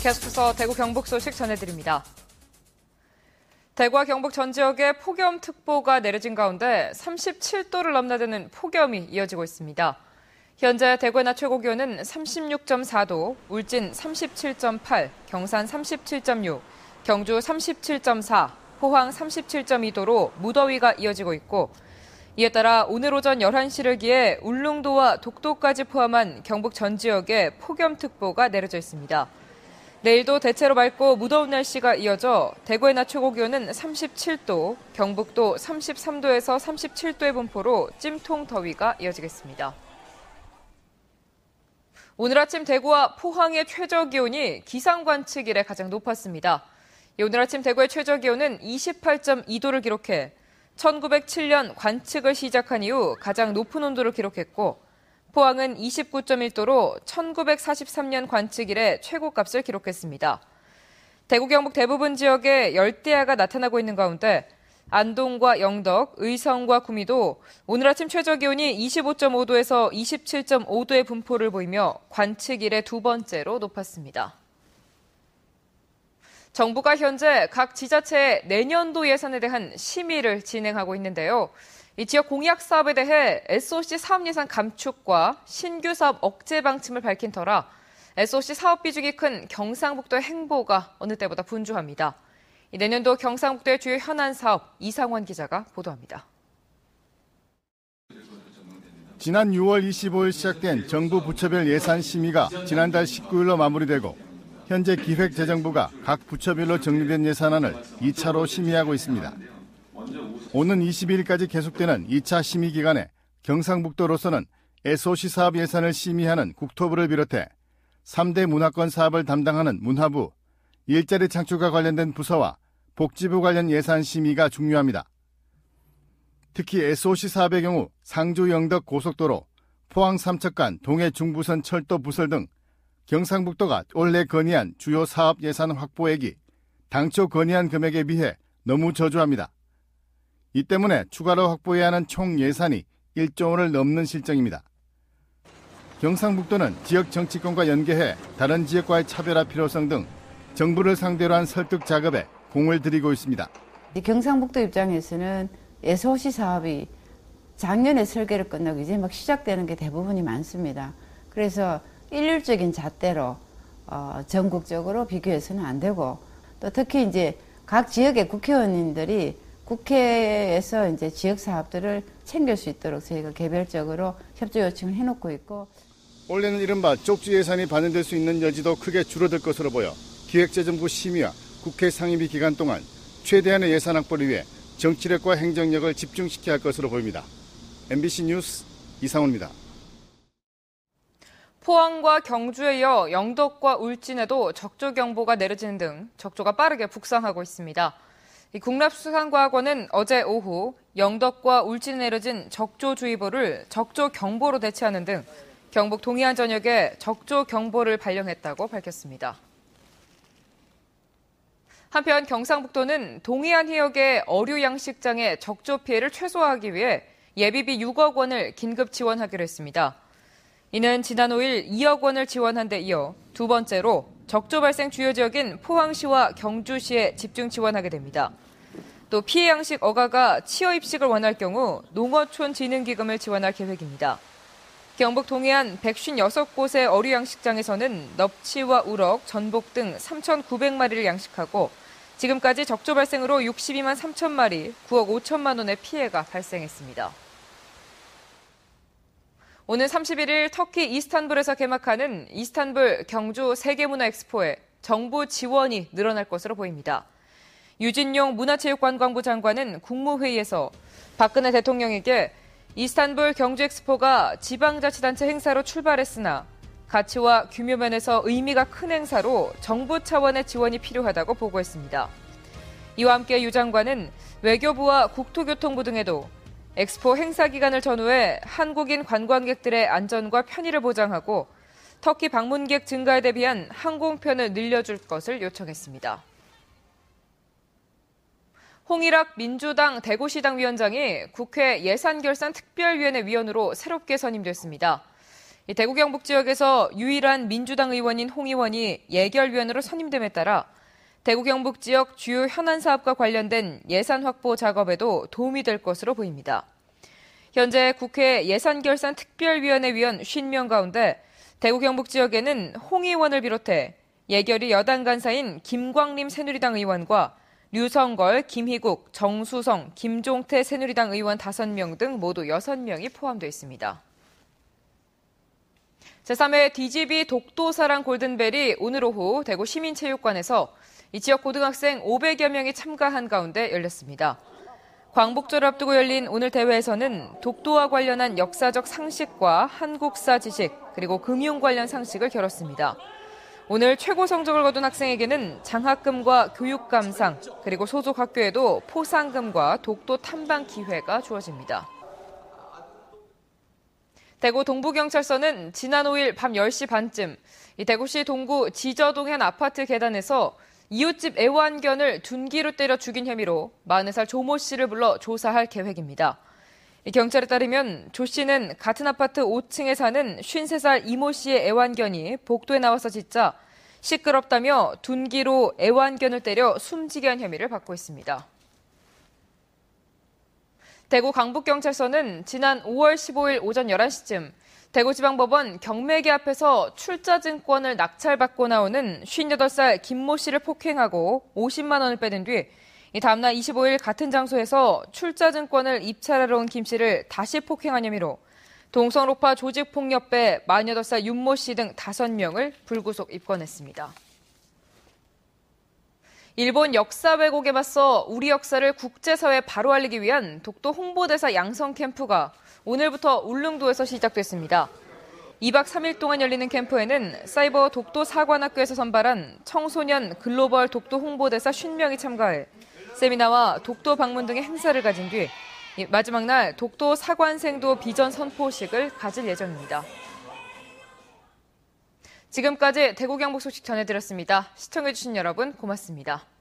계속해서 대구 경북 소식 전해드립니다. 대구와 경북 전 지역에 폭염특보가 내려진 가운데 37도를 넘나드는 폭염이 이어지고 있습니다. 현재 대구의 낮 최고 기온은 36.4도, 울진 37.8, 경산 37.6, 경주 37.4, 포항 37.2도로 무더위가 이어지고 있고, 이에 따라 오늘 오전 11시를 기해 울릉도와 독도까지 포함한 경북 전 지역에 폭염특보가 내려져 있습니다. 내일도 대체로 맑고 무더운 날씨가 이어져 대구의 낮 최고 기온은 37도, 경북도 33도에서 37도의 분포로 찜통 더위가 이어지겠습니다. 오늘 아침 대구와 포항의 최저 기온이 기상 관측 이래 가장 높았습니다. 오늘 아침 대구의 최저 기온은 28.2도를 기록해 1907년 관측을 시작한 이후 가장 높은 온도를 기록했고, 포항은 29.1도로 1943년 관측 이래 최고값을 기록했습니다. 대구 경북 대부분 지역에 열대야가 나타나고 있는 가운데 안동과 영덕, 의성과 구미도 오늘 아침 최저 기온이 25.5도에서 27.5도의 분포를 보이며 관측 이래 두 번째로 높았습니다. 정부가 현재 각 지자체의 내년도 예산에 대한 심의를 진행하고 있는데요. 이 지역 공약 사업에 대해 SOC 사업 예산 감축과 신규 사업 억제 방침을 밝힌 터라 SOC 사업 비중이 큰 경상북도의 행보가 어느 때보다 분주합니다. 내년도 경상북도의 주요 현안 사업 이상원 기자가 보도합니다. 지난 6월 25일 시작된 정부 부처별 예산 심의가 지난달 19일로 마무리되고 현재 기획재정부가 각 부처별로 정리된 예산안을 2차로 심의하고 있습니다. 오는 22일까지 계속되는 2차 심의 기간에 경상북도로서는 SOC 사업 예산을 심의하는 국토부를 비롯해 3대 문화권 사업을 담당하는 문화부, 일자리 창출과 관련된 부서와 복지부 관련 예산 심의가 중요합니다. 특히 SOC 사업의 경우 상주 영덕 고속도로, 포항 삼척간 동해 중부선 철도 부설 등 경상북도가 올해 건의한 주요 사업 예산 확보액이 당초 건의한 금액에 비해 너무 저조합니다. 이 때문에 추가로 확보해야 하는 총 예산이 1조 원을 넘는 실정입니다. 경상북도는 지역 정치권과 연계해 다른 지역과의 차별화 필요성 등 정부를 상대로 한 설득 작업에 공을 들이고 있습니다. 경상북도 입장에서는 SOC 사업이 작년에 설계를 끝나고 이제 막 시작되는 게 대부분이 많습니다. 그래서 일률적인 잣대로 전국적으로 비교해서는 안 되고, 또 특히 이제 각 지역의 국회의원님들이 국회에서 이제 지역 사업들을 챙길 수 있도록 저희가 개별적으로 협조 요청을 해놓고 있고, 올해는 이른바 쪽지 예산이 반영될 수 있는 여지도 크게 줄어들 것으로 보여 기획재정부 심의와 국회 상임위 기간 동안 최대한의 예산 확보를 위해 정치력과 행정력을 집중시켜야 할 것으로 보입니다. MBC 뉴스 이상훈입니다. 포항과 경주에 이어 영덕과 울진에도 적조경보가 내려지는 등 적조가 빠르게 북상하고 있습니다. 국립수산과학원은 어제 오후 영덕과 울진에 내려진 적조주의보를 적조경보로 대체하는 등 경북 동해안 전역에 적조경보를 발령했다고 밝혔습니다. 한편 경상북도는 동해안 해역의 어류 양식장의 적조 피해를 최소화하기 위해 예비비 6억 원을 긴급 지원하기로 했습니다. 이는 지난 5일 2억 원을 지원한 데 이어 두 번째로 적조 발생 주요 지역인 포항시와 경주시에 집중 지원하게 됩니다. 또 피해 양식 어가가 치어 입식을 원할 경우 농어촌 진흥기금을 지원할 계획입니다. 경북 동해안 156곳의 어류 양식장에서는 넙치와 우럭, 전복 등 3,900마리를 양식하고 지금까지 적조 발생으로 62만 3천 마리, 9억 5천만 원의 피해가 발생했습니다. 오늘 31일 터키 이스탄불에서 개막하는 이스탄불 경주 세계문화엑스포에 정부 지원이 늘어날 것으로 보입니다. 유진용 문화체육관광부 장관은 국무회의에서 박근혜 대통령에게 이스탄불 경주엑스포가 지방자치단체 행사로 출발했으나 가치와 규모 면에서 의미가 큰 행사로 정부 차원의 지원이 필요하다고 보고했습니다. 이와 함께 유 장관은 외교부와 국토교통부 등에도 엑스포 행사 기간을 전후해 한국인 관광객들의 안전과 편의를 보장하고 터키 방문객 증가에 대비한 항공편을 늘려줄 것을 요청했습니다. 홍일학 민주당 대구시당 위원장이 국회 예산결산특별위원회 위원으로 새롭게 선임됐습니다. 대구 경북 지역에서 유일한 민주당 의원인 홍 의원이 예결위원으로 선임됨에 따라 대구 경북 지역 주요 현안 사업과 관련된 예산 확보 작업에도 도움이 될 것으로 보입니다. 현재 국회 예산결산특별위원회 위원 50명 가운데 대구 경북 지역에는 홍 의원을 비롯해 예결위 여당 간사인 김광림 새누리당 의원과 류성걸, 김희국, 정수성, 김종태 새누리당 의원 5명 등 모두 6명이 포함되어 있습니다. 제3회 DGB 독도사랑 골든벨이 오늘 오후 대구 시민체육관에서 이 지역 고등학생 500여 명이 참가한 가운데 열렸습니다. 광복절을 앞두고 열린 오늘 대회에서는 독도와 관련한 역사적 상식과 한국사 지식, 그리고 금융 관련 상식을 겨뤘습니다. 오늘 최고 성적을 거둔 학생에게는 장학금과 교육감상, 그리고 소속 학교에도 포상금과 독도 탐방 기회가 주어집니다. 대구 동부경찰서는 지난 5일 밤 10시 반쯤 대구시 동구 지저동 한 아파트 계단에서 이웃집 애완견을 둔기로 때려 죽인 혐의로 40살 조모 씨를 불러 조사할 계획입니다. 경찰에 따르면 조 씨는 같은 아파트 5층에 사는 53살 이모 씨의 애완견이 복도에 나와서 짖자 시끄럽다며 둔기로 애완견을 때려 숨지게 한 혐의를 받고 있습니다. 대구 강북경찰서는 지난 5월 15일 오전 11시쯤 대구지방법원 경매계 앞에서 출자증권을 낙찰받고 나오는 58살 김모 씨를 폭행하고 50만 원을 빼낸 뒤 다음날 25일 같은 장소에서 출자증권을 입찰하러 온 김 씨를 다시 폭행한 혐의로 동성로파 조직폭력배 48살 윤모 씨 등 5명을 불구속 입건했습니다. 일본 역사 왜곡에 맞서 우리 역사를 국제사회에 바로 알리기 위한 독도 홍보대사 양성 캠프가 오늘부터 울릉도에서 시작됐습니다. 2박 3일 동안 열리는 캠프에는 사이버 독도 사관학교에서 선발한 청소년 글로벌 독도 홍보대사 50명이 참가해 세미나와 독도 방문 등의 행사를 가진 뒤 마지막 날 독도 사관생도 비전 선포식을 가질 예정입니다. 지금까지 대구 경북 소식 전해드렸습니다. 시청해주신 여러분 고맙습니다.